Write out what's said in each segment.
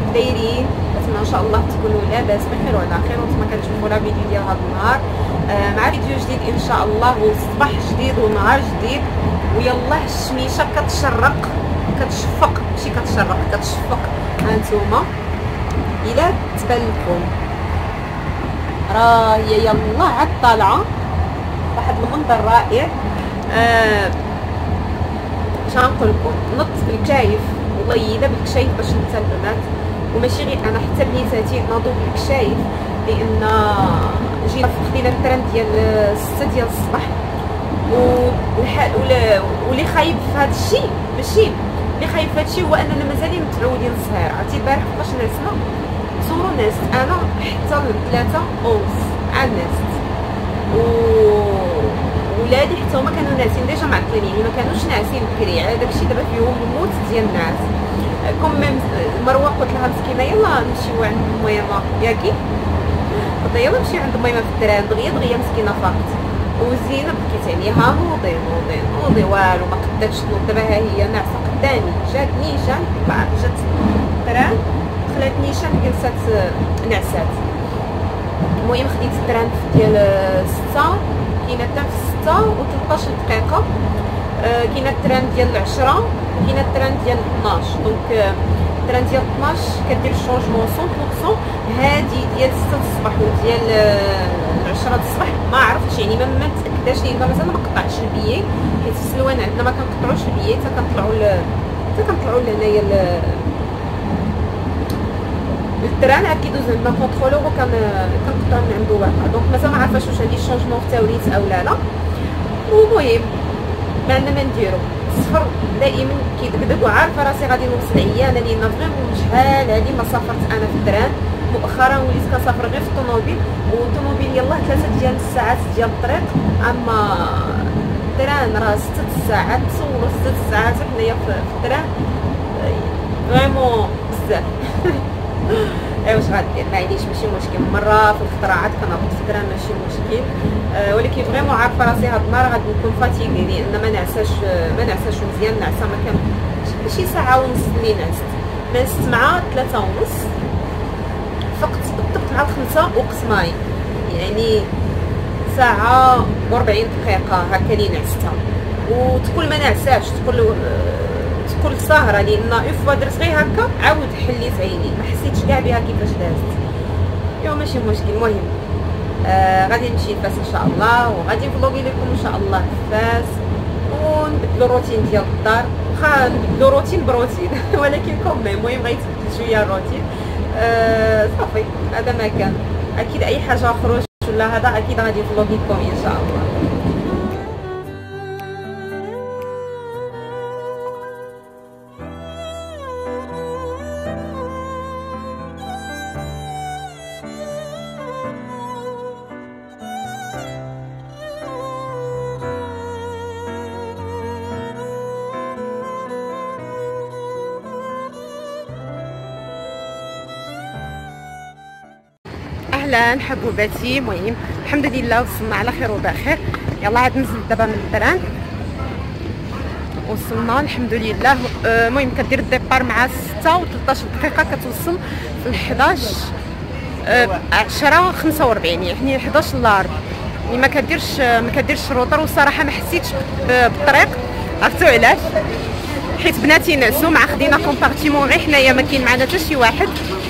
دايرين؟ نتمنى ان شاء الله تكونوا لاباس بخير وعلى خير. وانتم كتشوفوا لا فيديو ديال هذا النهار مع فيديو جديد ان شاء الله، وصباح جديد ونهار جديد. ويلا الشميشه كتشرق كتشفق، ماشي كتشرق كتشفق. هانتوما الا تبان لكم راه هي يلا عاد طالعه واحد المنظر رائع. شنقول لكم نط بالكشايف والله بالكشايف باش نتا البنات، وماشي غير انا حتى بنيتاتي ناضوا بالكشايف، لان جينا خدينا الترند ديال 6 ديال الصباح. والحال واللي خايب في هذا الشيء ماشي اللي خايب في هذا الشيء، هو اننا مازالين متعودين صغار. عرفتي البارح فاش نعسنا تصوروا ناست انا حتى ل3 ونص عاد ناست، ولادي حتى هما كانوا ناعسين ديجا معطلين، يعني ما كانوش ناعسين بكري. على داكشي دابا فيهم الموت ديال الناس. كوم ميم مروه قلت لها مسكينه يلا نمشيو عند ميمه ياكي، قلت لها يلا نمشيو عند ميمه في الدراري دغيا دغيا مسكينه فاقت. وزينب بكيت عليها نوضي والو ما قداتش تنوض. دابا ها هي ناعسه قدامي، جات نيشان جات التران دخلت نيشان جلسات نعسات. المهم خديت التران ديال 6 كاينه حتى في 6 و 13 دقيقه، كاينه التران ديال 10 وكاينه التران ديال 12. دونك التران ديال 12 كدير الشونجمون 100%. هادي ديال 6 الصباح وديال 10 الصباح ما عرفتش، يعني ما متاكداش، لان مازال ما قطعتش البيي، حيت في سلوان عندنا ما كنقطعوش البيي حتى كنطلعوا لهنايا التران عاد كيدوز عندنا كونترولور وكنقطع من عنده واحد. دونك مازال ما عارفاش واش عندي شونجمون في تاوريت او لا. المهم ما عندنا ما نديرو، السفر دائما كيدقدق، وعارفه راسي غادي نوصل عيانه، لان فريمون شحال هادي ما سافرت انا في التران. مؤخرا وليت كنسافر غير في الطوموبيل، والطوموبيل يلاه 3 ديال الساعات ديال الطريق، اما التران راه 6 الساعات. تصوروا 6 الساعات حنايا في التران فريمون بزاف. واش غادير معليش ماشي مشكل، مره في الاختراعات كنهبط في التران ماشي مشكل. ولكن فريمون عارفه راسي هاد النهار غادي نكون فاتيغي، لان ما نعساش مزيان. نعسه ما كان شي ساعه ونص اللي نعست مع 3 ونص، فقت بالضبط مع 5 وقسماي، يعني ساعه و40 دقيقه هكا اللي نعستها. وتقول ما نعساش، تقول سهره، لان اون فوا درت غير هكا عاود حليت عيني، ما حسيتش كاع بها كيفاش دازت. ايوا ماشي مشكل. المهم غادي نمشي لفاس ان شاء الله، وغادي نفلوغي لكم ان شاء الله فاس، ونبدلو الروتين ديال الدار. واخا نبدلو روتين بروتين ولكن كوم المهم غيتبدل شويه الروتين. صافي هذا ما كان. اكيد اي حاجه خروج ولا هذا اكيد غادي نفلوغي لكم ان شاء الله. اهلا حبوباتي. المهم الحمد لله وصلنا على خير وبخير. يلا عاد ننزل دابا من التران، وصلنا الحمد لله. المهم كدير الديبار مع 6 و 13 دقيقه، كتوصل في 11 10 45، يعني 11 الا ربع. يعني ما كديرش الروطر. والصراحه ما حسيتش بالطريق، عرفتوا علاش؟ حيت بناتي نعسوا، مع خدينا كومبارتيمون غير حنايا، ما كاين معنا حتى شي واحد.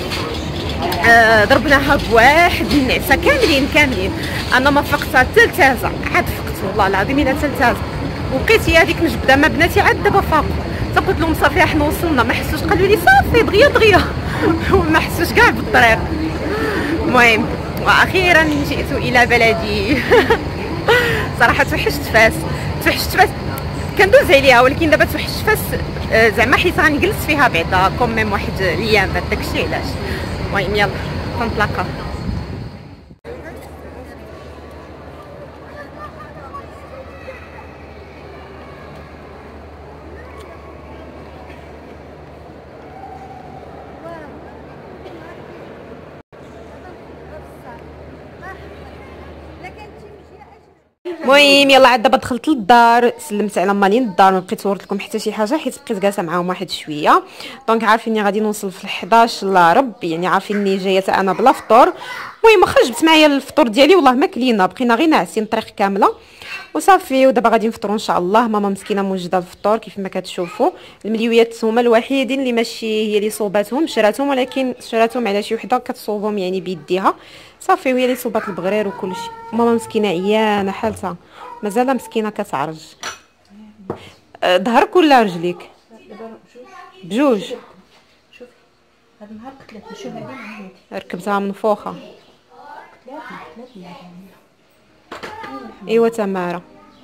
ضربناها بواحد النعسه كاملين. انا ما فقت حتى لتازه، عاد فقت والله العظيم الا تلتازه. وبقيت هي هذيك مجبده ما بناتي عاد دابا فاقوا. قلت لهم صافي حنا وصلنا، ما حسوش، قالوا لي صافي دغيا وما حسوش كاع بالطريق. المهم واخيرا جئت الى بلدي. صراحه توحشت فاس. كندوز عليها، ولكن دابا توحشت فاس زعما حيت غنجلس فيها بعدا كوم ميم واحد الايام بعد داكشي علاش. المهم يلا كنطلقوا. المهم يلا عاد دابا دخلت للدار، سلمت على مالين الدار، ما بقيت صورت لكم حتى شي حاجه حيت بقيت جالسه معاهم واحد شويه. دونك عارفيني غادي نوصل في 11 الا رب، يعني عارفيني جايه انا بلا فطور. المهم واخا جبت معايا الفطور ديالي والله ما كلينا، بقينا غير ناعسين الطريق كامله وصافي. ودابا غادي نفطروا ان شاء الله. ماما مسكينه موجده الفطور كيف ما كتشوفوا. المليويات هما الوحيدين اللي ماشي هي اللي صوباتهم، شراتهم ولكن شراتهم على شي وحده كتصوبهم يعني بيديها صافي، وهي اللي صوبات البغرير وكل شيء. ماما مسكينه عيانه حالتها مازال مسكينه كتعرج. ظهرك ولا رجليك؟ بجوج. شوف هذا النهار قتلتني. شوف هذه ركبتها منفوخه. ايوا تماره.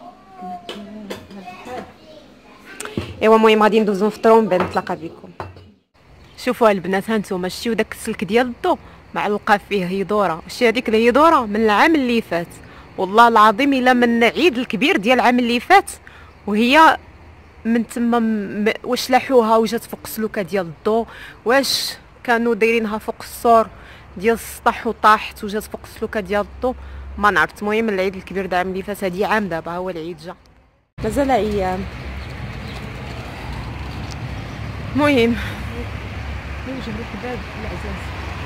ايوا المهم غادي ندوزو نفطرو من بعد نتلاقى بكم. شوفوا البنات هانتوما شتيو داك السلك ديال الضو معلقه فيه هيدوره. شتي هذيك الهيدوره من العام اللي فات والله العظيم الا من العيد الكبير ديال العام اللي فات، وهي من تما واش لاحوها وجات فوق السلوكه ديال الضو، واش كانوا دايرينها فوق السور ديال السطح وطاحت وجات فوق السلوكه ديال الضو ما نعرفت. المهم العيد الكبير ديال العام اللي فات، هادي عام دابا هو العيد جا مازال ايام. المهم يوجد الباب العزاز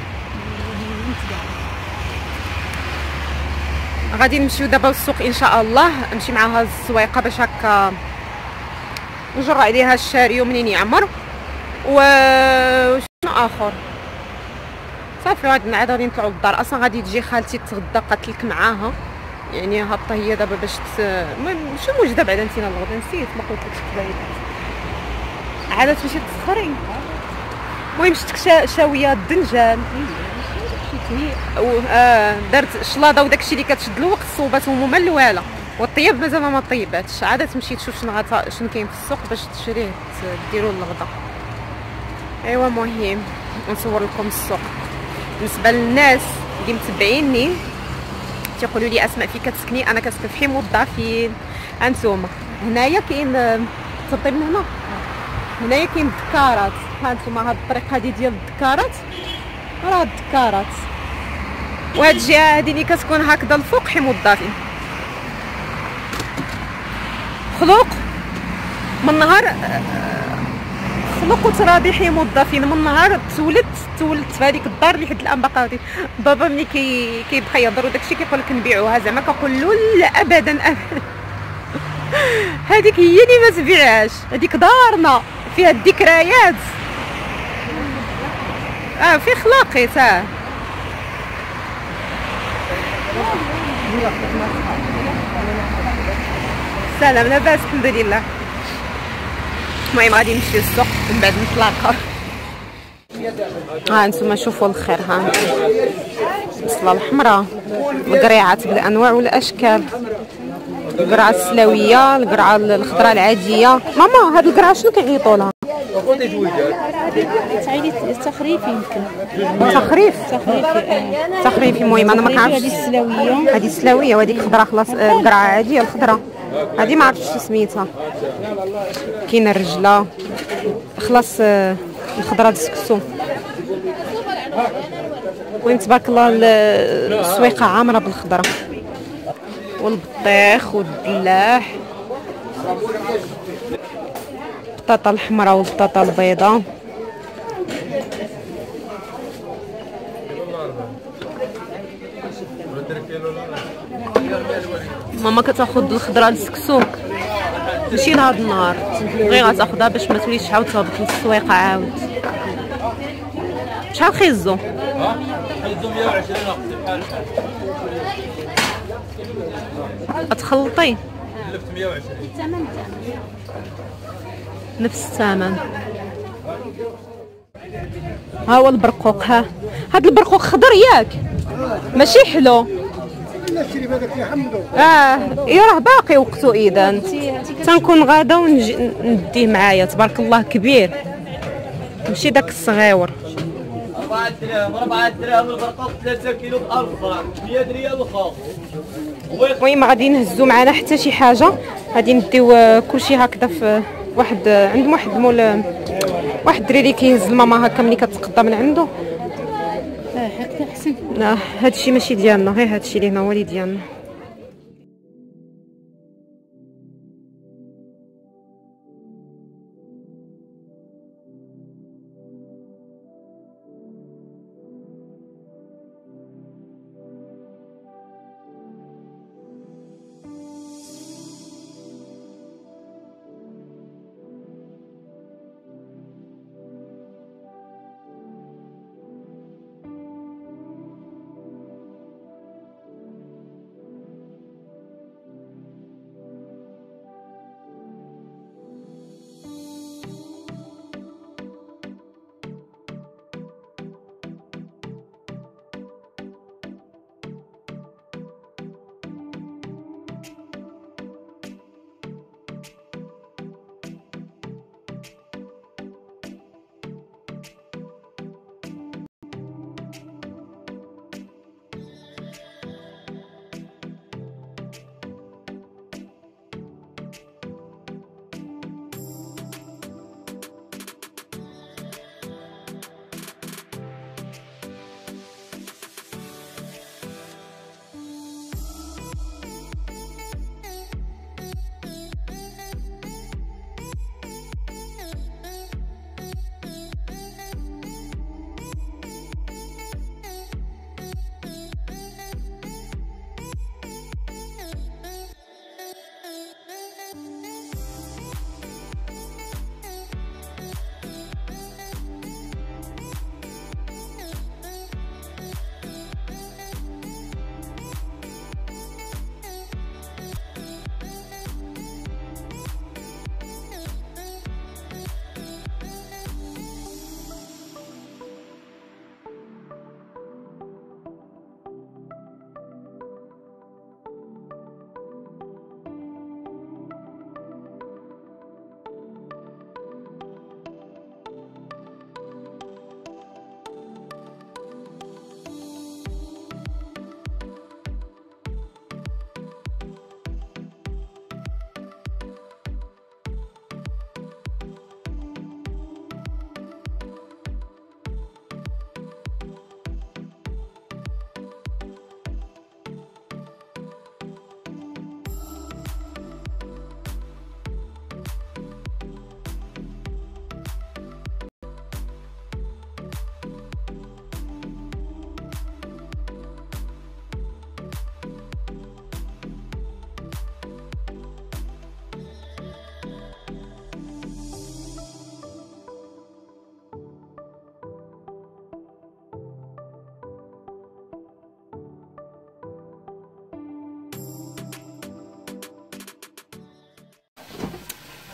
غادي نمشيو دابا للسوق ان شاء الله، نمشي معاها السويقه باش هكا نجر عليها الشاريو منين يعمر. وشنو اخر صافي غادي نعاد غادي نطلعوا للدار. اصلا غادي تجي خالتي تغدا قالت لك معاها، يعني هابطه هي دابا باش المهم شنو موجده بعدا نسينا الغدا، نسيت ما قلت لكش كذا عاد تمشي تسخري. المهم شفتك شاويه الدنجان درت شلاضه وداكشي اللي كتشد الوقت صوباتهم هما الاواله، والطياب مازال ما طيباتش. عاد تمشي تشوف شنو كاين في السوق باش تشريه ديروا الغدا. ايوا المهم نصور لكم السوق. بالنسبه للناس اللي متبعيني تيقولوا لي اسماء فين كتسكني، انا كنسكن في حي موظفين. هانتوما هنايا كاين تطيب من هنا، هنايا كاين الدكارات. هانتوما هاد الطريق هادي ديال الدكارات، راه الدكارات، وهاد الجهه هادي اللي كتكون هكذا الفوق حي موظفين. خلوق من نهار خلق وتراضي حي موظفين، من نهار تولدت في هذيك الدار اللي حد الان باقا. بابا ملي كيبقى يهضر وداكشي كيقول لك نبيعوها، زعما كنقول له لا ابدا ابدا هذيك هي اللي ما تبيعهاش، هذيك دارنا فيها الذكريات. في خلاقي تا سلام لاباس الحمد لله. المهم غادي نمشيو للسوق من بعد نتلاقاو. ها انتم شوفوا الخير، ها البصله الحمراء، القريعات بالانواع والاشكال، القرعه السلاويه، القرعه الخضراء العاديه. ماما هاد القرعه شنو كيعيطوا لها؟ تخريفي يمكن. تخريفي. المهم انا ما كنعرفش. هذه السلاويه، هذه السلاويه وهذيك الخضراء. خلاص القرعه عاديه الخضراء هذه ما عرفتش سميتها. كاينه الرجله خلاص الخضراء السكسو. المهم تبارك الله السويقه عامره بالخضره والبطيخ والدلاح، البطاطا الحمراء والبطاطا البيضاء. ماما كتاخذ الخضره السكسو ماشي لهاد النهار، غير غتاخذها باش ما توليش عاود تهبط للسويقه عاود. شحال خيزو؟ خيزو 120 اختي بحال غتخلطي؟ كلفت 120. الثمن نفس الثمن. ها هو البرقوق. ها هاد البرقوق خضر ياك ماشي حلو. اي راه باقي وقته. اذا تنكون غادا ونجي نديه معايا. تبارك الله كبير ماشي داك الصغيور. 4 دراهم 4 دراهم البرقوق 3 كيلو ب 1100 ريال الخاص. المهم غادي نهزو معنا حتى شي حاجه، غادي نديو كلشي هكذا في واحد عندهم واحد مول، واحد الدريري كيهز الماما هكا ملي كتقضى من عنده. هكا احسن. هادشي ماشي ديالنا، غير هادشي اللي هنا هو اللي ديالنا. هادشي اللي هنا هو اللي ديالنا. المهم غادي نمشيو للسوق. المهم غادي نمشيو للسوق من بعد نتلاقاو. ها انتم شوفوا الخير، ها البصله الحمراء، القريعات بالانواع والاشكال، القرعه السلاويه، القرعه الخضراء العاديه، البطيخ والدلاح، البطاطا البيضاء. المهم غادي نمشيو للسوق من بعد نتلاقاو.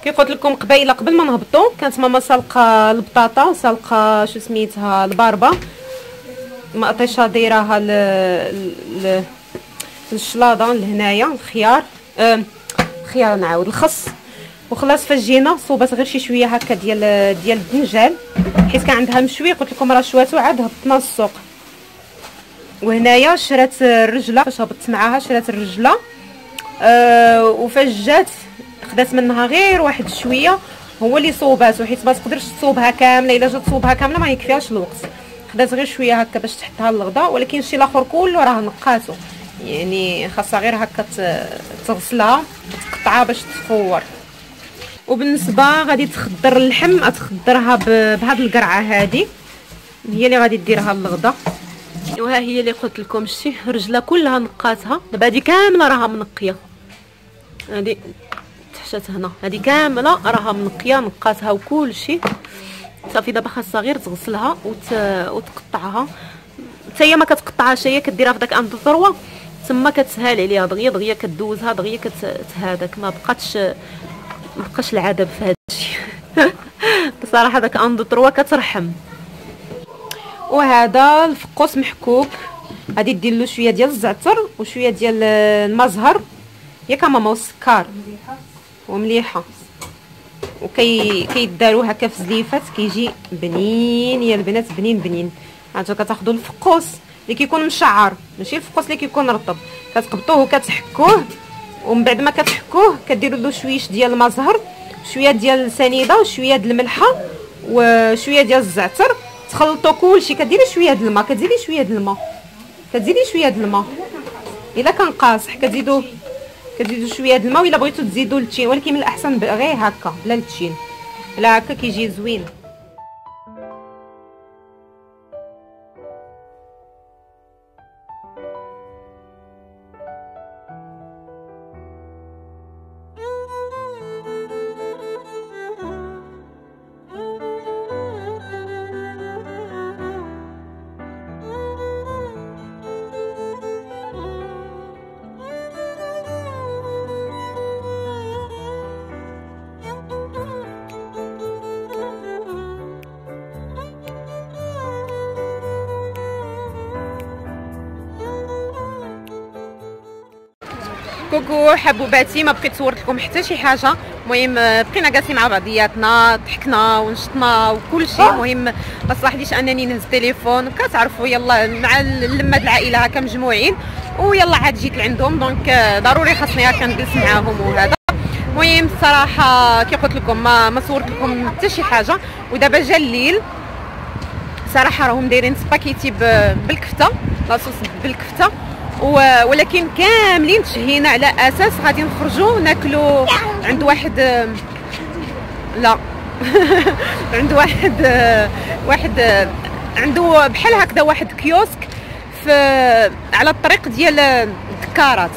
كي قلت لكم قبيله قبل ما نهبطوا كانت ماما سالقه البطاطا وسالقه شو سميتها الباربه مقطيشه دايراها الشلاضه لهنايا الخيار الخيار نعاود الخس وخلاص فجينا صوبات غير شي شويه هكا ديال الدنجال حيت كان عندها مشوي قلت لكم راه شواتو عاد هبطنا للسوق. وهنايا شرات الرجله فاش هبطت معاها شرات الرجله وفاش جات خدات منها غير واحد شويه هو اللي صوباتو حيت ما تقدرش تصوبها كامله الا جات تصوبها كامله ما يكفيهاش الوقت خدات غير شويه هكا باش تحطها للغدا ولكن الشيء الاخر كله راه نقاتو يعني خاصها غير هكا تغسلها تقطعها باش تفور. وبالنسبه غادي تخضر اللحم غتخضرها بهاد القرعه هذه هي اللي غادي ديرها للغدا. وها هي اللي قلت لكم شتي رجله كلها نقاتها دابا هذه كامله راها منقيه هذه تحشات هنا هذه كامله راها منقيه نقاتها وكل شيء صافي. دابا خاصها غير تغسلها وتقطعها حتى هي ما كتقطعهاش هي كديرها في داك اند ضروه تما كتسهل عليها دغيا دغيا كدوزها دغيا هذاك ما بقاش العذاب في هذا الشيء بصراحه داك اند ضروه كترحم. وهذا الفقوس محكوك غادي دير له شويه ديال الزعتر وشويه ديال المزهر ياك ماما والسكر ومليحه كيداروا هكا في زليفات كيجي بنين يا البنات بنين. عاد كتاخذوا الفقوس اللي كيكون مشعر ماشي الفقوس اللي كيكون رطب كتقبطوه وكتحكوه ومن بعد ما كتحكوه كديروا له شويش ديال المزهر شويه ديال السنيده وشويه ديال الملحه وشويه ديال الزعتر تخلطوا كلشي كديري شويه د الماء كتزيدي شويه د الماء الا كان قاصح كتزيدوا شويه د الماء ولا بغيتو تزيدوا التين ولكن من الاحسن غير هكا بلا التين بلا هكا كيجي زوين. كوكو حبوباتي ما بقيت صورت لكم حتى شي حاجه. المهم بقينا جالسين مع بعضياتنا ضحكنا ونشطنا وكل شيء. المهم ما صلحليش انني نهز التليفون كتعرفوا يلا مع لما العائله هكا مجموعين ويلا عاد جيت لعندهم دونك ضروري خاصني هكا نجلس معاهم وهذا. المهم الصراحه كي قلت لكم ما صورت لكم حتى شي حاجه. ودابا جا الليل صراحه راهم دايرين سباكيتي بالكفته لاصوص بالكفته ولكن كاملين تشهينا على اساس غادي نخرجوا ناكلوا عند واحد لا عند واحد عنده بحال هكذا واحد كيوسك على الطريق ديال الدكارات.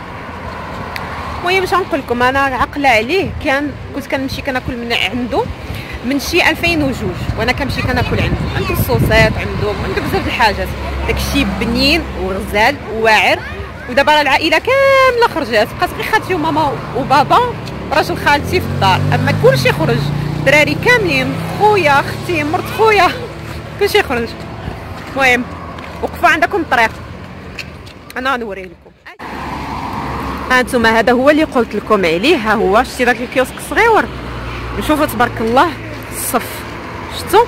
المهم باش نقول لكم انا عقله عليه كنت كنمشي كناكل من عنده من شي 2002 وانا كنمشي كناكل عنده الصوصات عنده بزاف د الحاجات داكشي بنين وغزال وواعر. ودابا راه العائله كامله خرجات بقات غير خالتي وماما وبابا راجل خالتي في الدار اما كلشي خرج الدراري كاملين خويا اختي مرت خويا كلشي خرج. المهم وقفوا عندكم الطريق انا غنوريه لكم. هانتوما هذا هو اللي قلت لكم عليه ها هو شتي داك الكيوسك الصغيور شوفوا تبارك الله الصف شفتوا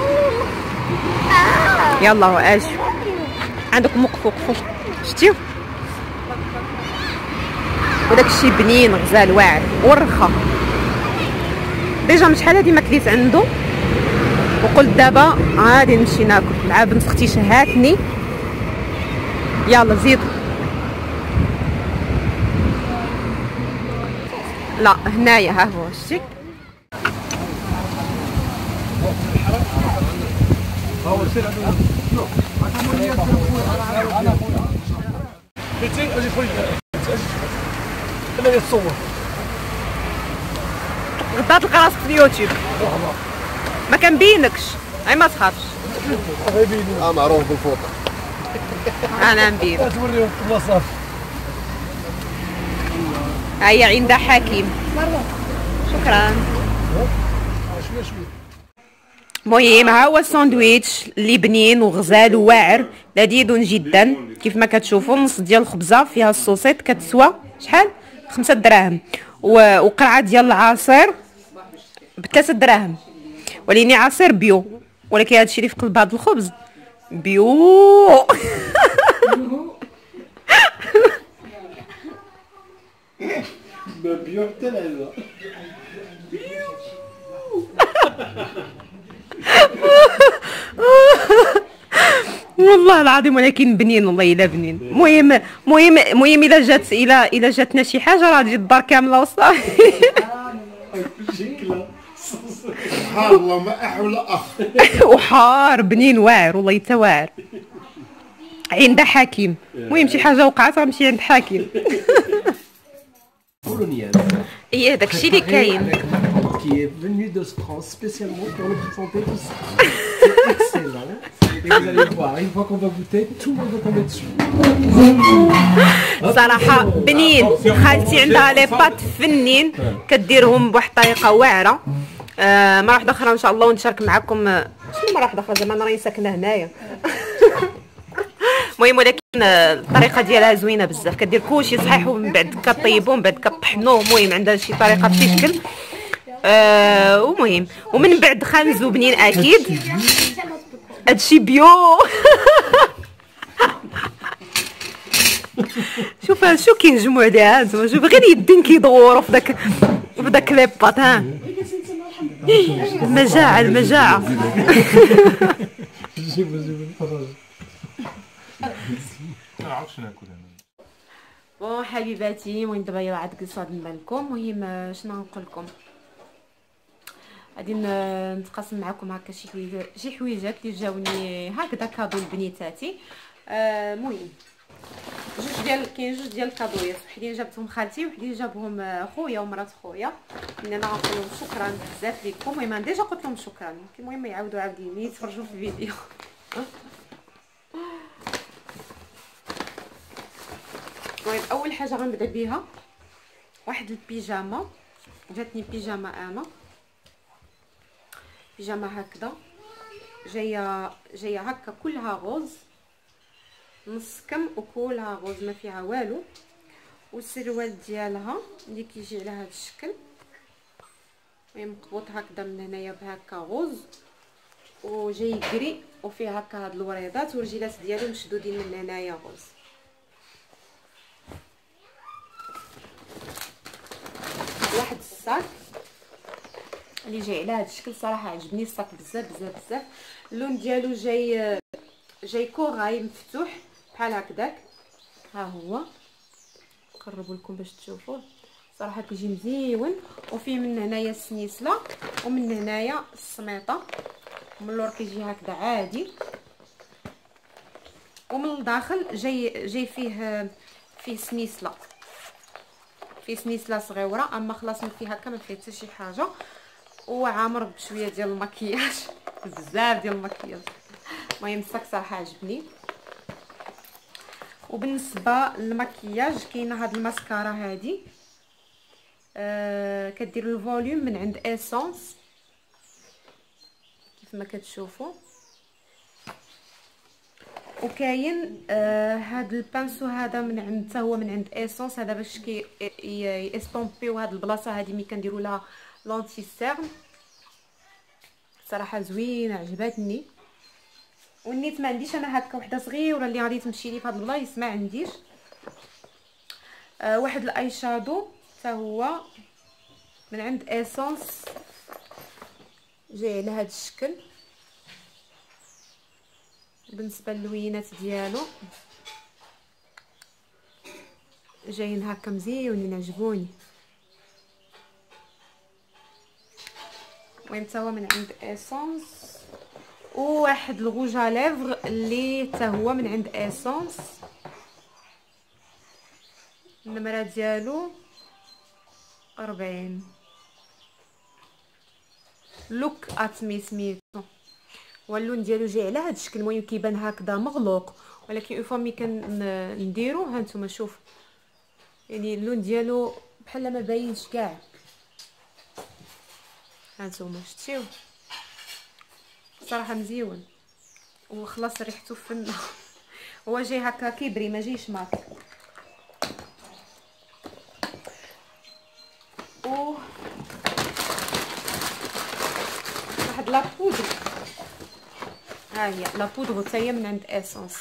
يلا واجي عندكم وقفوا شتيو وداك الشيء بنين غزال واعر ورخا ديجا من شحال هادي ما كليت عنده وقلت دابا غادي نمشي ناكل مع بنت اختي شهاتني يلا زيدوا. لا هنايا ها هو شتي غدا تلقى راسك في اليوتيوب ما كنبينكش اي ما تخافش معروف بالفوطه انا نبين توريهم البلاصه هيا عندها حكيم شكرا. المهم ها هو الساندويتش اللي بنين وغزال وواعر لذيذ جدا. كيف ما كتشوفوا نص ديال الخبزه فيها الصوصيط كتسوى شحال 5 دراهم، وقرعه ديال العصير ب3 دراهم، وليني عصير بيو، ولكن هادشي اللي في قلب هذا الخبز بيو. بيو حتى العلبه. والله العظيم ولكن بنين، والله الا بنين. المهم الا جاتنا شي حاجه راه تجي الدار كامله وصافي. سبحان الله ما احول اخ. وحار بنين واعر، والله حتى واعر. عند حكيم. المهم شي حاجه وقعت غنمشي عند حكيم. Bolognaise. ايه داكشي اللي كاين. Qui est venu de France spécialement pour nous présenter tout ça. C'est excellent. Et vous allez voir, une fois qu'on va goûter, tout le monde va tomber dessus. صراحه بنين. خالتي عندها لي بات فنين كديرهم بواحد الطريقه واعره. مره واحده اخرى ان شاء الله ونشارك معكم. شنو مره واحده اخرى زعما انا راني ساكنه هنايا. المهم ولكن الطريقه ديالها زوينه بزاف، كدير كلشي صحيح ومن بعد كطيبو ومن بعد كطحنوه. المهم عندها شي طريقه في الشكل. ومهم ومن بعد خنزو بنين اكيد. هادشي بيو. شو كينجموا عليها انتما، شوف غير يدين كيدوروا في داك لي بات. ها المجاعه. بون حبيباتي، المهم دابا يلاه عاد جلسوا هاد لكم. المهم شنو نقول لكم، غادي نتقاسم معكم هكا شي حويجات اللي جاوني هكذا كادو لبنيتاتي. المهم كاين جوج ديال الكادويات، وحدين جابتهم خالتي وحدين جابهم خويا ومرات خويا. انا غنقول لهم شكرا بزاف لكم. المهم انا ديجا قلت لهم شكرا، المهم يعاودوا عاودين يتفرجوا في الفيديو. المهم اول حاجه غنبدا بها واحد البيجامه. جاتني بيجامه انا، بيجامه هكذا جايه هكا كلها غوز، نص كم وكلها غوز ما فيها والو. والسروال ديالها اللي كيجي على هذا الشكل، المهم مقبوط هكذا من هنايا بهكا غوز، وجاي كري وفيه هكا هاد الوريضات، والرجيلات ديالو مشدودين من هنايا غوز. واحد الصاك اللي جاي على هذا الشكل، صراحه عجبني الصاك بزاف بزاف بزاف. اللون ديالو جاي كوراي مفتوح بحال هكذاك. ها هو نقربوا لكم باش تشوفوه، صراحه كيجي مزيون. وفيه من هنايا السنيسله ومن هنايا السميطه، من اللور كيجي هكذا عادي، ومن الداخل جاي فيه سنيسله، فيه سنيسله صغيره. اما خلاص من فيه هكا ما فيه حتى شي حاجه، وعامر بشويه ديال المكياج، بزاف ديال المكياج. المهم الصاك صراحه عجبني. وبالنسبه للمكياج كاينه هاد الماسكارا هادي، كدير الفوليوم من عند ايسونس كيف ما كتشوفوا. وكاين هاد البانسو هذا من عند حتى هو من عند ايسونس، هذا باش يستومبيو هاد البلاصه هادي ملي كنديروا لها لونتي سيرم. صراحه زوينه عجبتني. والنيت ما عنديش انا هكا وحده صغيره اللي غادي تمشي لي في هاد البلايص، ما عنديش. واحد الاي شادو حتى هو من عند ايسونس، جاي على هاد الشكل. بالنسبه للوينات ديالو جايين هكا مزيونين عجبوني. المهم حتى هو من عند ايسونس. وواحد الغوج ا ليفر اللي حتى هو من عند ايسونس، النمره ديالو 40. لوك اتمي سميتو، واللون ديالو جاي على هذا الشكل. المهم كيبان هكذا مغلوق، ولكن اون فوا ملي كنديرو ها نتوما شوف، يعني اللون ديالو بحال ما باينش كاع. هانتوما شتيو صراحه مزيون وخلاص ريحته فنه. هو جاي هكا كيبري ما جايش ماك. و واحد لابودر، ها هي لابودر حتى هي من عند اسونس.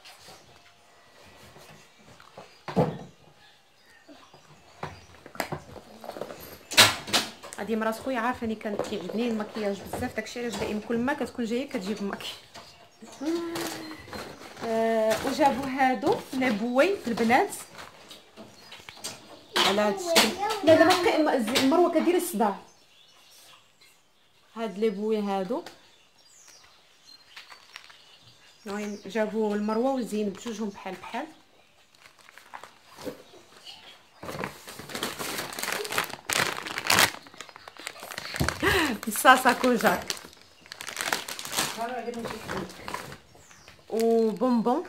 هادي مرات خويا عارفاني كانت كيعجبني المكياج بزاف، داكشي علاش دائما كل ما كتكون جايه كتجيب مكياج. وجابوا هادو لي بوي البنات على هاد الشكل. لا دابا مروه كدير الصداع. هاد لي بوي هادو المهم جابوا المروه وزينب بجوجهم بحال بحال. الصاصه كوجاك وبونبون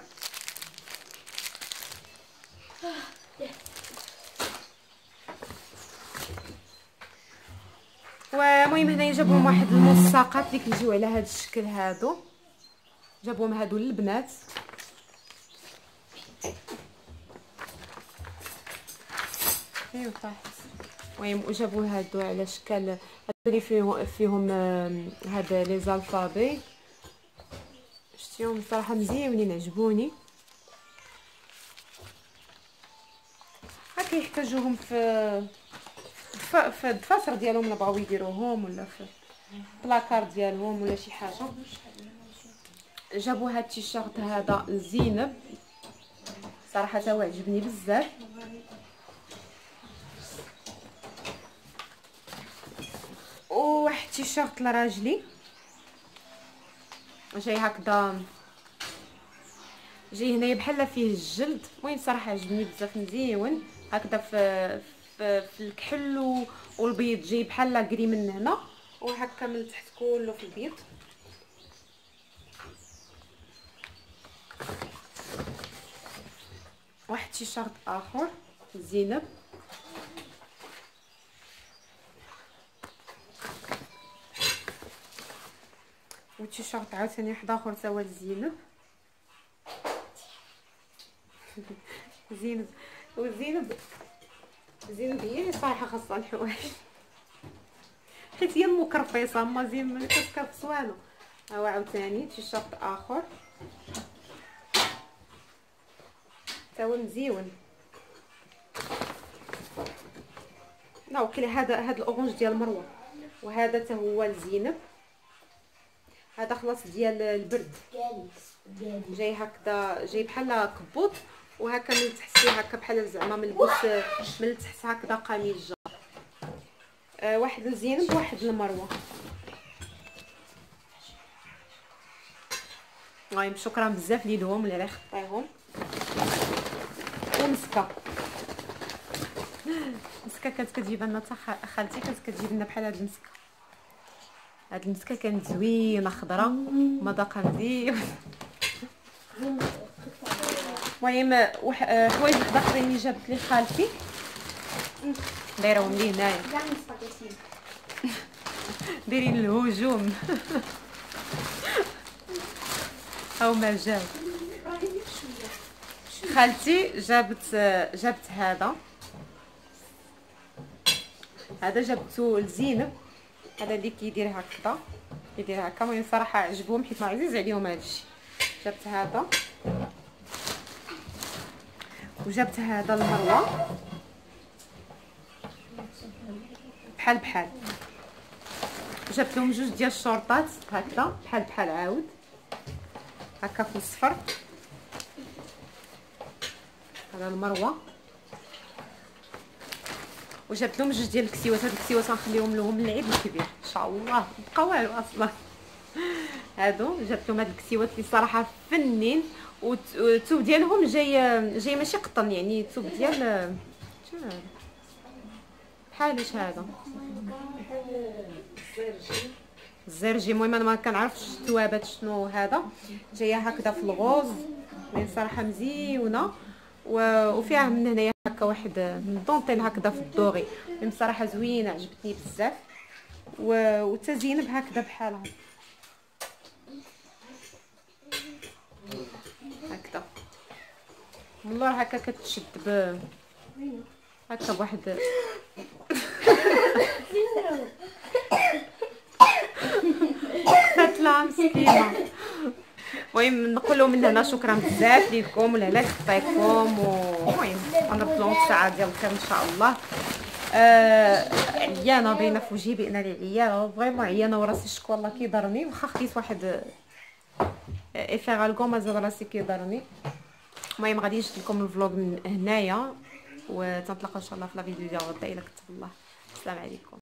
ومهم هنايا جابوهم واحد الملصقات اللي كيجيو على هذا الشكل. هادو جابوهم هادو للبنات. ايوا طاحت. المهم وجابوا هادو على شكل هادو اللي فيهم هاد لي زالفابي. شتيهم صراحه مزيونين عجبوني. هكا يحتاجوهم في الدفاتر ديالهم الا بغاو يديروهم ولا في بلاكار ديالهم ولا شي حاجه. جابوا هاد التيشيرت هذا لزينب صراحه تا هو عجبني بزاف. وواحد التيشيرت لراجلي جاي هكذا، جاي هنايا بحال فيه الجلد. المهم صراحه عجبني بزاف مزيون هكذا في الكحل والبيض، جاي بحال لاكري من هنا وهكا من تحت كله في البيض. واحد التيشيرت اخر زينب وتيشيرت عاوتاني واحد اخر تا هو لزينب. زينب هي اللي صراحه خاصها الحوايج حيت هي المكرفيصه، اما زين ما كتكرفس والو. ها هو عاوتاني تيشيرت اخر تا هو مزيون. لا وكل هذا الاورانج ديال مروه، وهذا تا هو لزينب. هذا خلاص ديال البرد، جاي هكذا جاي بحال كبوط وهكا من تحت فيه هكا بحال زعما ملبوس من تحت هكذا قميص جار. واحد لزينب وواحد لمروه. المهم شكرا بزاف ليهم اللي خطيهم. ومسكه كانت كتجيب لنا حتى خالتي كانت كتجيب لنا بحال هاد المسكه. هاد المسكه كانت زوينه خضراء مذاقها مزيان. المهم حوايج اخرين اللي جابت لي خالتي دايرهم لي هنايا دايرين الهجوم. هاهما جاو خالتي جابت هذا جابته لزينب. هذا اللي كيدير هكذا المهم صراحه عجبهم حيت عزيز عليهم هادشي. جابت هذا وجابت هذا لمروه بحال جابت لهم جوج ديال الشورطات هكذا بحال عاود هكا في الصفر. هذا لمروه. وجابت لهم جوج ديال الكسيوات. هاد الكسيوات غنخليهم لهم العيد الكبير ان شاء الله، بقى والو اصلا. هادو جابت لهم هاد الكسيوات اللي صراحه فنين، والثوب ديالهم جاي ماشي قطن، يعني الثوب ديال شنو هذا بحالاش هذا الزرجي. المهم انا ما كنعرفش الثوابات شنو هذا، جايه هكذا في الغوز. يعني صراحه مزيونه وفيها من هنايا هكا واحد الدونطيل هكذا في الدوغي. بصراحه زوينه عجبتني بزاف. وتزين بهكذا بحالها هكذا من اللور هكا كتشد هكا بواحد لا مسكينه. المهم نقولوا من هنا شكرا بزاف ليكم ولا على خطيكم. المهم غنردوا لهم الساعه ديال الخير ان شاء الله. عيانه باينه في وجهي بان لي عيانه فريمون عيانه وراسي الشكوى الله كيضرني واخا خديت واحد افيغالكو مازال راسي كيضرني. المهم غادي نشد لكم الفلوق من هنايا وتنتلاقاو ان شاء الله في لا فيديو ديال غدا الا كتب الله. السلام عليكم.